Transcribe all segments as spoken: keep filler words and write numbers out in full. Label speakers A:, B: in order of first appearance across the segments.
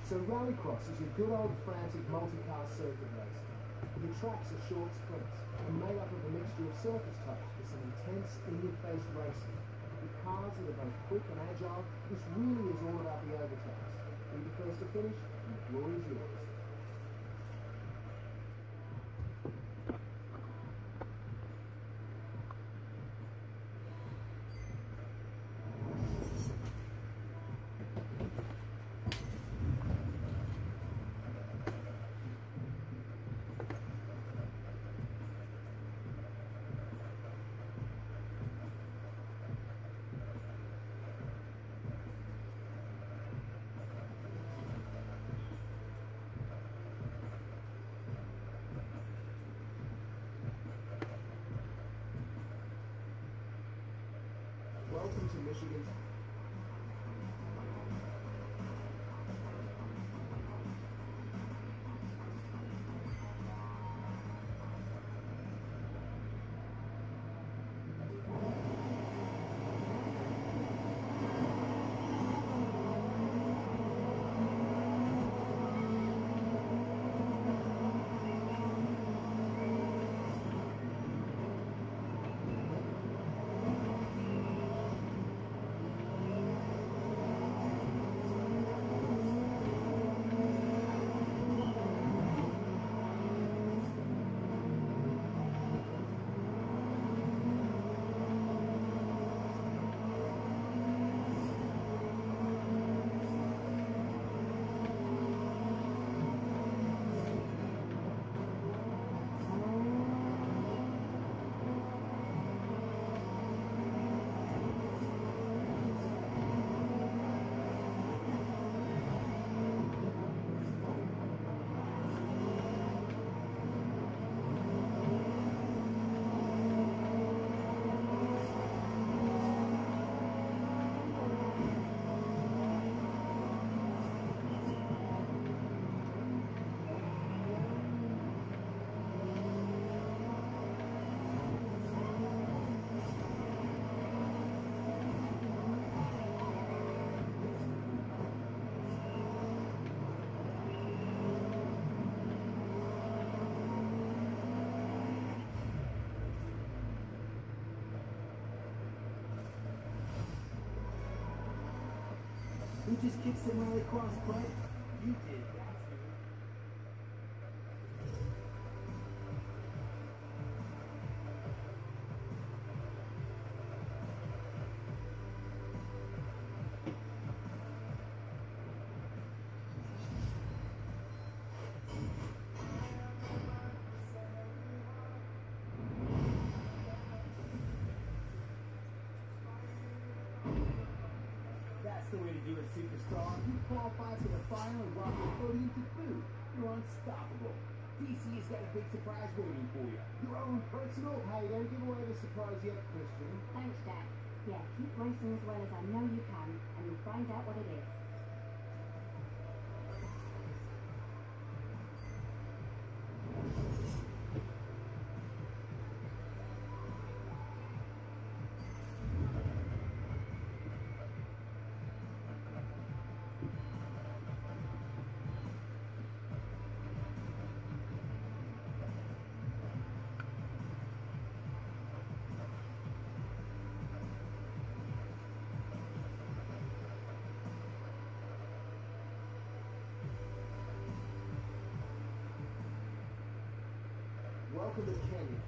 A: So rallycross is your good old frantic multi-car circuit racing. The tracks are short sprints and made up of a mixture of surface types with some intense in-your-face racing. With cars that are both quick and agile, this really is all about the overtakes. Be the first to finish, and the glory is yours. Welcome to Michigan. Who just kicked some rallycross butt? You did. That's the way to do it, superstar. You qualify for the final and rock your podium to boot. You're unstoppable. D C has got a big surprise waiting for you. Your own personal. Hey, don't give away the surprise yet, Christian.
B: Thanks, Jack. Yeah, keep racing as well as I know you can, and you'll find out what it is.
A: Welcome to Kenya.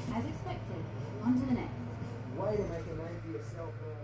B: As expected, on to the next.
A: Way to make a name for yourself, though.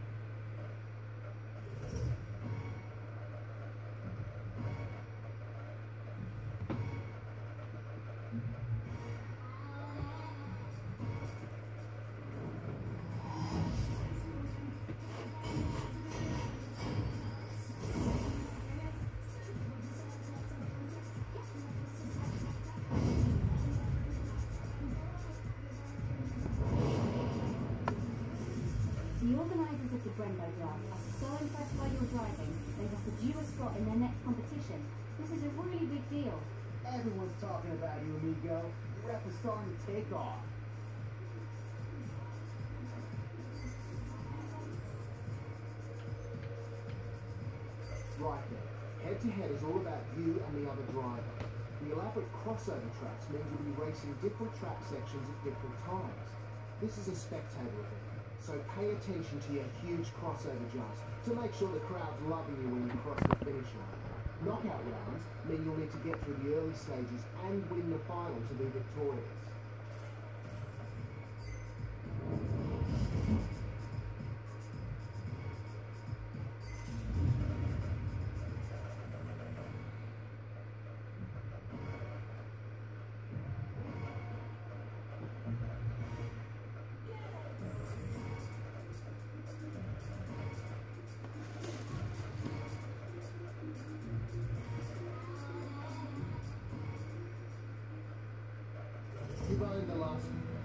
B: The organisers of the Brembo Blast are so impressed by your driving, they've offered you a spot in their next competition. This is a really big deal.
A: Everyone's talking about you, amigo. The rep is starting to take off. Right then, head-to-head is all about you and the other driver. The elaborate crossover tracks mean you'll be racing different track sections at different times. This is a spectator event, so pay attention to your huge crossover jumps to make sure the crowd's loving you when you cross the finish line. Knockout rounds mean you'll need to get through the early stages and win the final to be victorious. You've owned the last